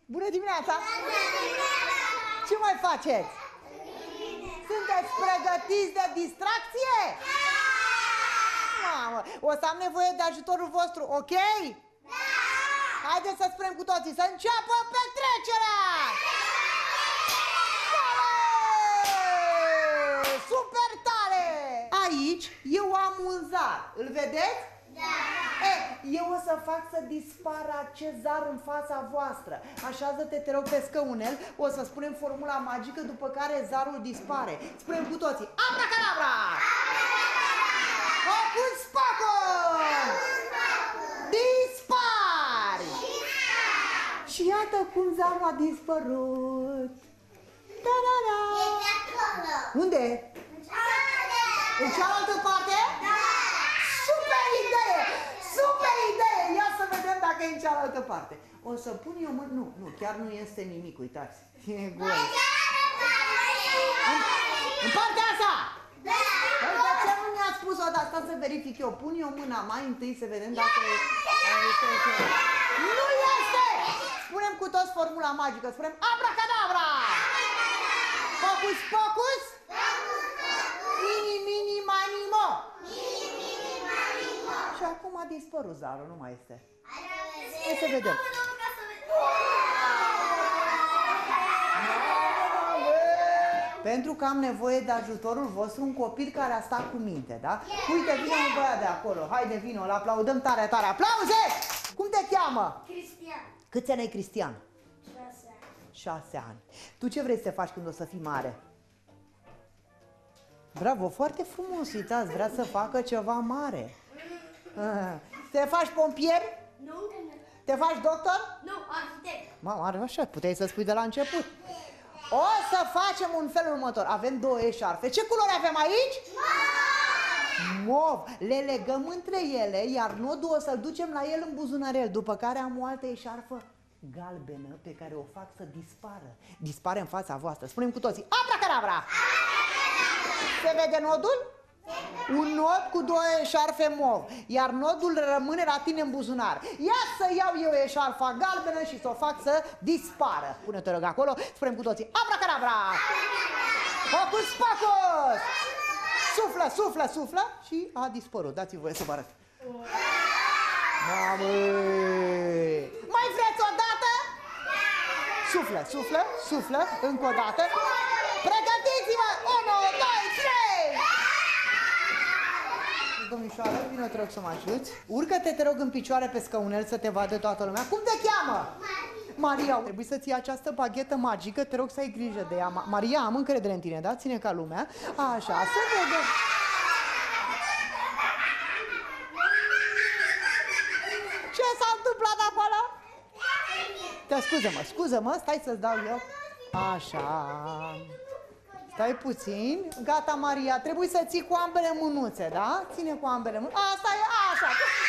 Bună dimineața! Ce mai faceți? Sunteți pregătiți de distracție? Mamă, o să am nevoie de ajutorul vostru, ok? Haideți să spunem cu toții, să înceapă petrecerea! Super tare! Aici eu am un zar, îl vedeți? Da! Eu o să fac să dispară acest zar în fața voastră. Așează-te, te rog, pe scăunel. O să spunem formula magică, după care zarul dispare. Spunem cu toții: abracadabra! Hocus pocus! Dispari! Și iată cum zarul a dispărut. Ta-da-da! Unde? În cealaltă parte? Da! Super idee! Super idee! Ia să vedem dacă e în cealaltă parte. O să pun eu mâna... Nu, chiar nu este nimic, uitați. E gol. În partea asta! Da! De ce nu mi-a spus o dată să verific eu? Pun eu mâna mai întâi să vedem dacă e... Nu este! Spunem cu toți formula magică. Spunem abracadabra! Focus pocus! Mini mini mani mo! Și acum a dispărut zarul, nu mai este. Hai să vedem. Pentru că am nevoie de ajutorul vostru, un copil care a stat cu minte, da? Uite, vine un băiat de acolo. Haide, vino, îl aplaudăm tare, tare. Aplauze! Cum te cheamă? Cristian. Câți ani ai, Cristian? 6 ani. 6 ani. Tu ce vrei să te faci când o să fii mare? Bravo, foarte frumos, uitați, vrea să facă ceva mare. Te faci pompier? Nu. Te faci doctor? Nu, arhitect. Mamă, așa, puteai să spui de la început. O să facem un fel următor. Avem două eșarfe. Ce culori avem aici? Mov. Le legăm între ele, iar nodul o să-l ducem la el în buzunarel. După care am o altă eșarfă galbenă pe care o fac să dispară. Dispare în fața voastră. Spunem cu toții: abracadabra! Se vede nodul? Un nod cu două eșarfe mov, iar nodul rămâne la tine în buzunar. Ia să iau eu eșarfa galbenă și să o fac să dispară. Pune-te, rog, acolo, spunem cu toții: abracadabra! Hocus pocus! Suflă, suflă, suflă și a dispărut. Dați-mi voie să vă arăt. Mamă! Mai vreți o dată? Suflă, suflă, suflă, încă o dată. Pregătiți-vă! 1, 2, 3! Domnișoară, vino, te rog să mă ajuți. Urcă-te, te rog, în picioare pe scăunel să te vadă toată lumea. Cum te cheamă? Maria. Trebuie să ții această baghetă magică, te rog să ai grijă de ea. Maria, am încredere în tine, da? Ține ca lumea. Așa, să vedem. Ce s-a întâmplat acolo? Scuză-mă, stai să-ți dau eu. Așa. Stai puțin. Gata, Maria, trebuie să ții cu ambele mânuțe, da? Ține cu ambele mânuțe. Asta e, așa.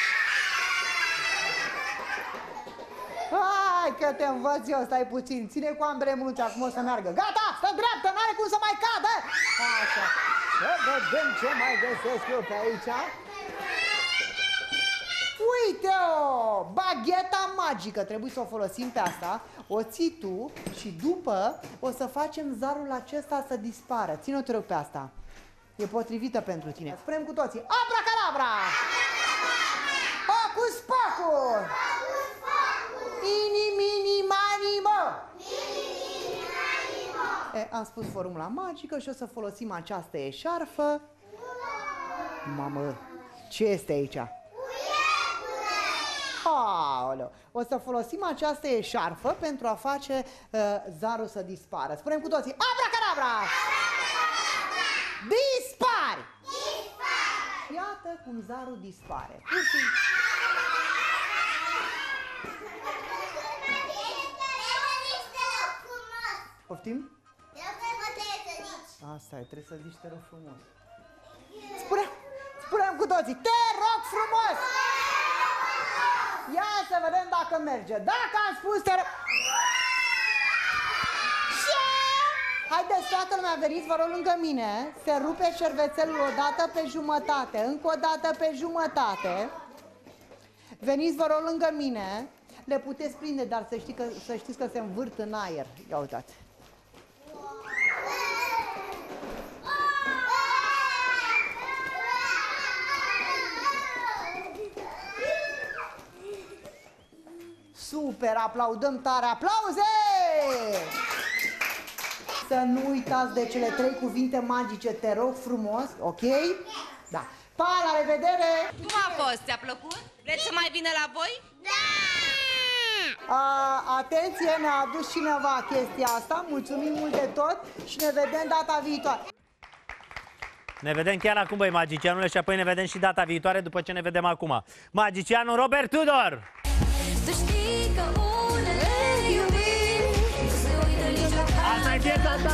Hai că te învăț eu, stai puțin. Ține cu ambele mânuțe, acum o să meargă. Gata, stă dreaptă, n-are cum să mai cadă. Așa. Să vedem ce mai găsesc eu pe aici. Uite-o! Bagheta magică. Trebuie să o folosim pe asta. O ții tu și după o să facem zarul acesta să dispară. Ține-o, te rog, pe asta. E potrivită pentru tine. Spunem cu toții: abracadabra! Hocus pocus! Ini mini mani mo! Am spus formula magică și o să folosim această eșarfă. Mamă, ce este aici? Aoleu. O să folosim această eșarfă pentru a face zarul să dispară. Spunem cu toții: abracadabra! Dispari! Iată cum zarul dispare. Poftim? Asta e, trebuie să zici: te rog frumos. Spunem cu toții: te rog frumos! Ia să vedem dacă merge. Dacă am spus te rog... Ce? Haideți toată lumea, veniți, vă rog, lângă mine. Se rupe șervețelul o dată pe jumătate, încă o dată pe jumătate. Veniți, vă rog, lângă mine. Le puteți prinde, dar să știți că se învârt în aer. Ia uitați. Super, aplaudăm tare, aplauze! Să nu uitați de cele 3 cuvinte magice, te rog frumos, ok? Da. Pa, la revedere! Cum a fost? Ți-a plăcut? Vreți să mai vină la voi? Da! Atenție, ne-a adus cineva chestia asta, mulțumim mult de tot și ne vedem data viitoare. Ne vedem chiar acum, băi, magicianule, și apoi ne vedem și data viitoare după ce ne vedem acum. Magicianul Robert Tudor! Să știi că unele iubiri nu se uită niciodată. Asta e piesa ta!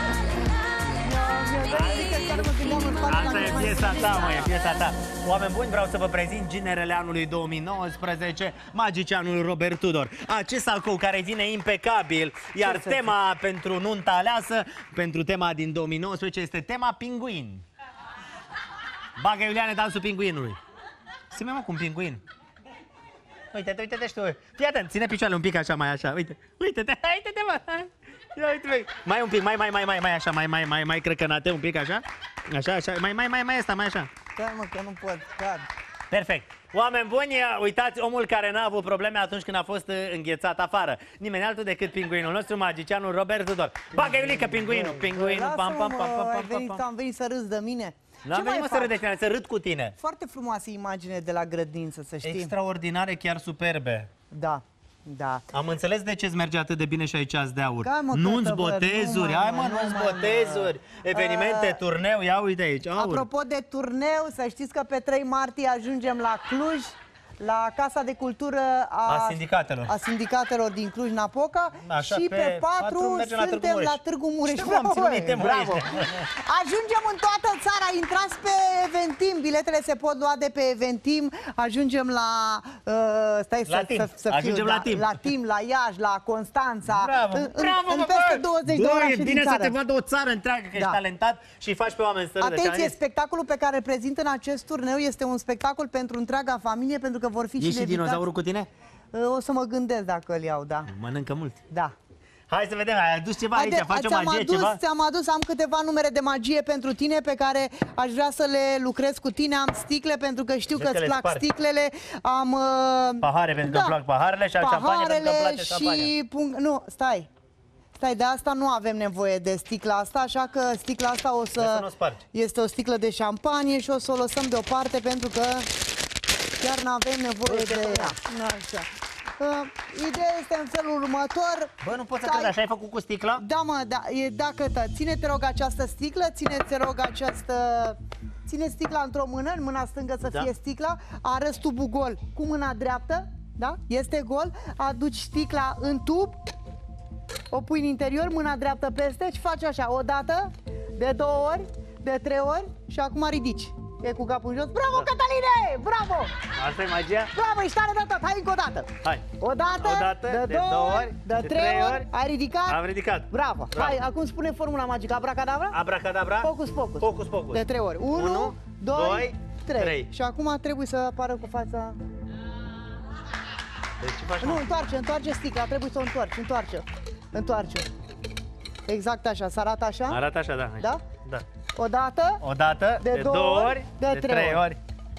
Asta e piesa ta, mă, e piesa ta. Oameni buni, vreau să vă prezint ginerele anului 2019, magicianul Robert Tudor. Acest sacou care vine impecabil, iar tema pentru nunta aleasă, pentru tema din 2019, este tema pinguin. Bagă, Iuliane, dansul pinguinului. Ține, mă, cu un pinguin. Uite-te, uite-te și tu. Fii atent, ține picioarele un pic așa, mai așa. Uite, uite-te, uite-te, mă. Uite, mai un pic, mai așa, mai crăcănate, un pic așa. Așa, așa, mai asta, mai așa. Da, mă, că nu pot, cad. Perfect. Oameni buni, uitați, omul care n-a avut probleme atunci când a fost înghețat afară. Nimeni altul decât pinguinul nostru, magicianul Robert Tudor. Bagă, Iulica, pinguinul, pinguinul, pam, pam, pam, pam, pam. Am venit să râzi de mine. N-am venit, mă, să râd de tine, să râd cu tine. Foarte frumoasă imagine de la grădință, să știi. Extraordinare, chiar superbe. Da, da. Am înțeles de ce îți merge atât de bine și aici azi de aur. Nu-ți botezuri, hai mă, nu-ți botezuri. Evenimente, turneu, ia uite aici, aur. Apropo de turneu, să știți că pe 3 martie ajungem la Cluj, la Casa de Cultură a sindicatelor din Cluj-Napoca. Și pe 4 suntem la Târgu Mureș. Bravo! Ajungem în toată țara, intrați pe Eventim, biletele se pot lua de pe Eventim. Ajungem la la Tim, la Iași, la Constanța. În peste 20 de orașe din bine țară. să te vadă o țară întreagă, că ești talentat și faci pe oameni să râdă. Atenție, spectacolul pe care îl prezint în acest turneu este un spectacol pentru întreaga familie, pentru că vor fi și invitați. Ești dinozaurul cu tine? O să mă gândesc dacă îl iau, da. Mănâncă mult. Da. Hai să vedem, ai adus ceva aici, faci o magie, ceva? Ți-am adus, am câteva numere de magie pentru tine pe care aș vrea să le lucrez cu tine. Am sticle pentru că știu că îți plac sticlele. Am pahare pentru că îmi plac paharele și am șampanie pentru că îmi place șampania. Nu, stai, de asta nu avem nevoie de sticla asta, așa că sticla asta o să este o sticlă de șampanie și o să o lăsăm deoparte pentru că chiar nu avem nevoie de ea. Așa. Ideea este în felul următor. Bă, nu poți să crezi, așa ai făcut cu sticla? Da, mă, da, ține-te rog această sticlă, ține-te rog ține sticla într-o mână, în mâna stângă să fie sticla, arăți tubul gol cu mâna dreaptă, da? Este gol, aduci sticla în tub, o pui în interior, mâna dreaptă peste și faci așa, o dată, de 2 ori, de 3 ori și acum ridici. E cu capul jos. Bravo, Cătăline! Bravo! Asta e magia? Bravo, ești tare de tot. Hai încă o dată. Hai. O dată, de 2 ori, de 3 ori. Ai ridicat? Am ridicat. Bravo. Hai, acum spune formula magică. Abracadabra? Abracadabra. Focus, focus. Focus, focus. De 3 ori. 1, 2, 3. Și acum trebuie să apară cu fața... Deci ce faci? Nu, întoarce sticla. Trebuie să o întoarce. Exact așa. Să arată așa? Arată așa, da. Da? Da. O dată, de 2 ori, de 3 ori.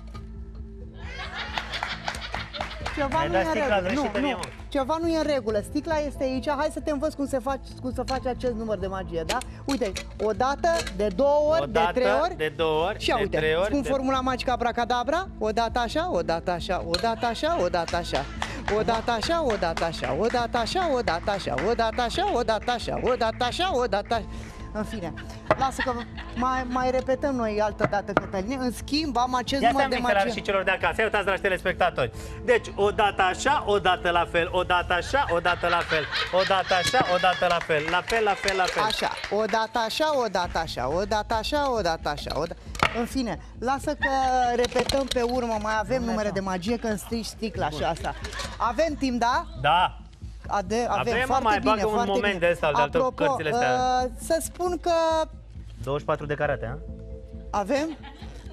Ceva nu e în regulă. Ceva nu e în regulă. Sticla este aici. Hai să te învăț cum să faci acest număr de magie, da? Uite, o dată, de 2 ori, de 3 ori. De 2 ori, și uite, de 3 ori. Spun formula magică abracadabra. O dată așa, o dată așa, o dată așa, o dată așa. O dată așa, o dată așa, o dată așa, o dată așa, o dată așa, o dată așa, o dată așa, o dată așa. În fine, lasă că mai repetăm noi altă dată, Cătăline. În schimb, am acest număr de magie. Și celor de acasă. Ia uitați, dragi telespectatori. Deci, o dată așa, o dată la fel, o dată așa, o dată la fel, o dată așa, o dată la fel, la fel, la fel, la fel. Așa, o dată așa, o dată așa, o dată așa, o dată așa. În fine, lasă că repetăm pe urmă, mai avem numere de magie când strici sticla și asta. Avem timp, da? Da. Avem foarte mai bine, bagă un foarte moment bine. de ăsta, de cărțile astea. Să spun că... 24 de carate, a? Avem?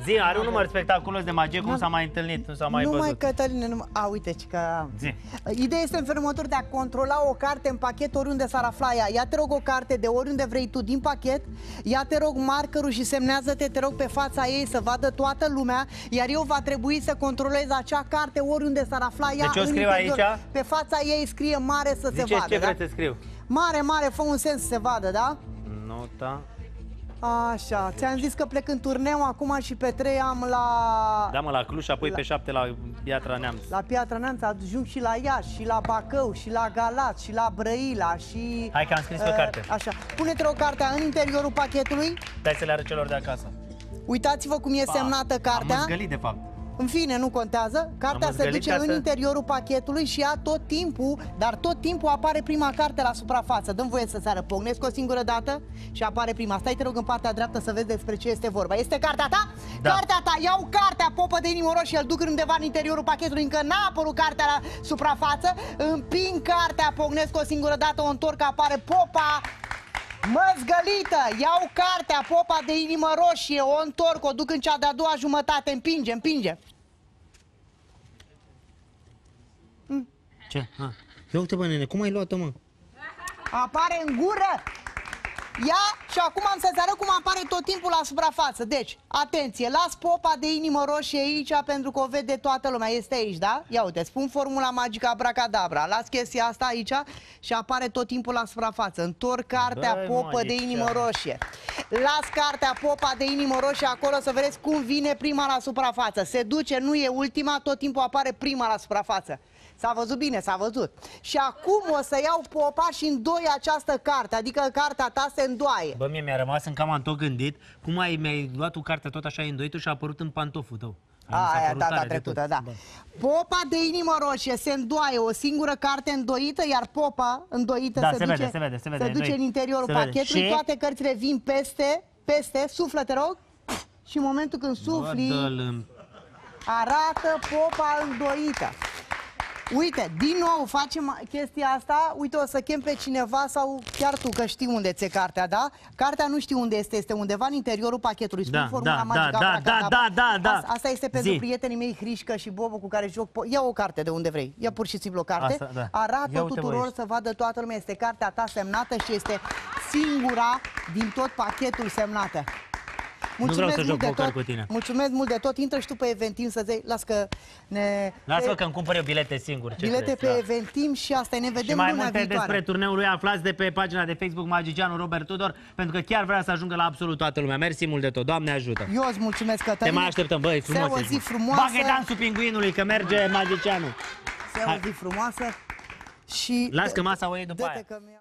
Zi, are un număr spectaculos de magie, cum s-a mai întâlnit, nu s-a mai Numai văzut. Cătăline, numai... A, uite, că... Zi. Ideea este în felul următor de a controla o carte în pachet oriunde s-ar afla ea. Ia te rog o carte de oriunde vrei tu din pachet, ia te rog markerul și semnează-te, te rog pe fața ei să vadă toată lumea, iar eu va trebui să controlez acea carte oriunde s-ar afla ea. Deci eu în scriu interior. aici? Pe fața ei scrie mare să se Ziceți vadă, ce da? vreți să scriu. Mare, mare, fă un sens să se vadă, da? Nota. Așa, ți-am zis că plec în turneu acum și pe 3 am la... Da, mă, la Cluj și apoi pe 7 la Piatra Neamț. La Piatra Neamț, ajung și la Iași, și la Bacău, și la Galați, și la Brăila, și... Hai că am scris pe carte. Așa, pune-te o cartea în interiorul pachetului. Stai să le arăt celor de acasă. Uitați-vă cum e semnată Am cartea. măzgălit, de fapt. În fine, nu contează. Cartea Am se măzgălit duce ca în să- interiorul pachetului și ea tot timpul, dar tot timpul apare prima carte la suprafață. Dăm voie să se răpognesc o singură dată și apare prima. Stai, te rog, în partea dreaptă să vezi despre ce este vorba. Este cartea ta? Da. Cartea ta. Iau cartea, popă de inimă roșie, îl duc undeva în interiorul pachetului, încă n-a apărut cartea la suprafață. Împing cartea, pognesc o singură dată, o întorc, apare popa măzgălită. Iau cartea, popa de inimă roșie, o întorc, o duc în cea de-a doua jumătate. Împinge, împinge. Ce? Ia uite, bă, nene, cum ai luat-o, mă? Apare în gură. Ia și acum am să-ți arăt cum apare tot timpul la suprafață. Deci, atenție, las popa de inimă roșie aici pentru că o vede toată lumea. Este aici, da? Ia uite, spun formula magică abracadabra. Las chestia asta aici și apare tot timpul la suprafață. Întorc cartea, Băi, popă de magician. inimă roșie. Las cartea, popa de inimă roșie acolo să vedeți cum vine prima la suprafață. Se duce, nu e ultima, tot timpul apare prima la suprafață. S-a văzut bine, s-a văzut. Și acum o să iau popa și îndoi această carte, adică cartea ta se îndoaie. Bă, mie mi-a rămas încă am tot gândit cum mi-ai luat tu cartea tot așa îndoită și a apărut în pantoful tău. Mi s-a Aia, părut data tare de trecută, tot. da. Popa de inimă roșie se îndoaie, o singură carte îndoită, iar popa îndoită Da, se se duce, vede, se vede, se vede, se duce îndoit. în interiorul Se vede. pachetului, Și? toate cărțile vin peste, suflă, te rog, și în momentul când sufli, arată popa îndoită. Uite, din nou facem chestia asta. Uite, o să chem pe cineva sau chiar tu, că știi unde ți-e cartea, da? Cartea nu știu unde este undeva în interiorul pachetului. Spun Da, formula da, magică da, abracadabra. da. Asta este pentru Zi. prietenii mei Hrișcă și Bobo cu care joc. Ia o carte de unde vrei. Ia pur și simplu o carte. Asta, da. Arată Ia uite, bă, tuturor aici. să vadă toată lumea. Este cartea ta semnată și este singura din tot pachetul semnată. vreau să joc mult de poker tot. cu tine. Mulțumesc mult de tot. Intră și tu pe Eventim să zici. Las că ne... Lasă-mă că îmi cumpăr eu bilete singur. Ce Bilete crezi? pe Da. Eventim și asta, ne Și vedem mai luna multe viitoare. despre turneul lui aflați de pe pagina de Facebook Magicianul Robert Tudor, pentru că chiar vrea să ajungă la absolut toată lumea. Mersi mult de tot, Doamne ajută! Eu îți mulțumesc, Te Cătălin. mai așteptăm, băi, frumos. Să o ești, zi bă. frumoasă. Bagă dansul pinguinului, că merge Magicianul. Să o zi frumoasă. Și Las că masa o iei după dă-te aia. că mi-a-